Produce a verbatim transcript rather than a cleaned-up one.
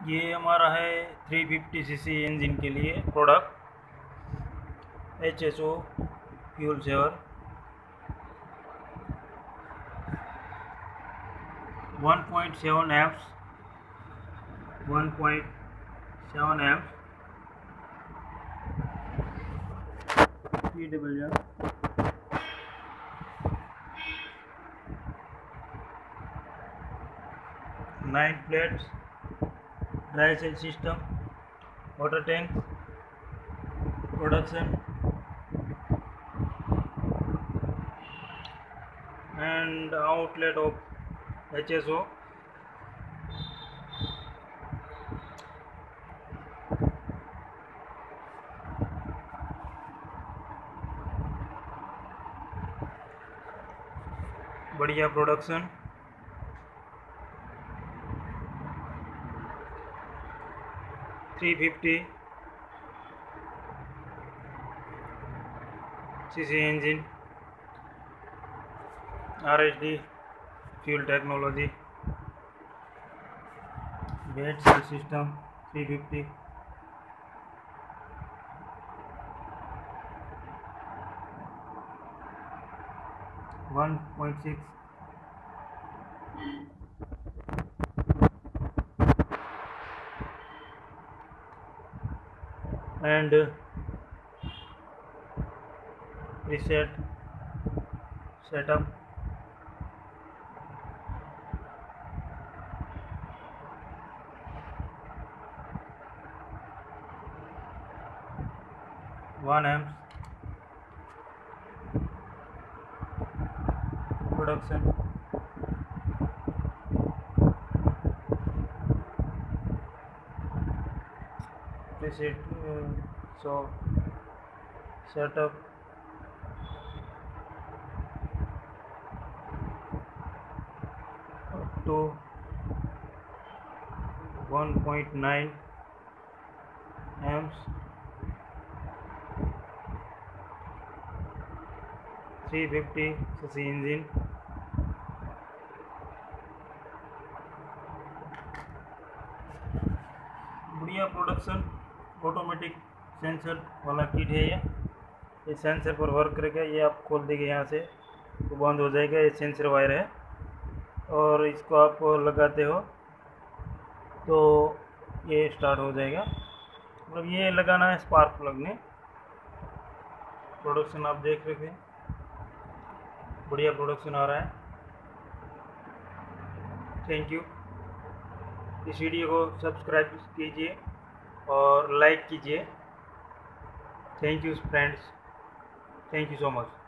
ये हमारा है थ्री फिफ्टी सीसी इंजन के लिए product H H O fuel saver one point seven amps one point seven amps double nine plates dry cell system water tank production and outlet of H H O. बढ़िया production three fifty CC engine R S D Fuel Technology bed cell system three fifty one point six and reset setup one amps production reset uh, so setup up to one point nine amps three fifty CC engine बढ़िया production automatic sensor वाला kit है। ये ये sensor पर work करेगा। ये आप खोल देंगे यहाँ से तो बंद हो जाएगा। ये सेंसर वायर है और इसको आप लगाते हो तो ये स्टार्ट हो जाएगा। मतलब ये लगाना है स्पार्क प्लग में। प्रोडक्शन आप देख रहे हैं, बढ़िया प्रोडक्शन आ रहा है। Thank you. इस वीडियो को सब्सक्राइब कीजिए और लाइक कीजिए। Thank you friends, thank you so much.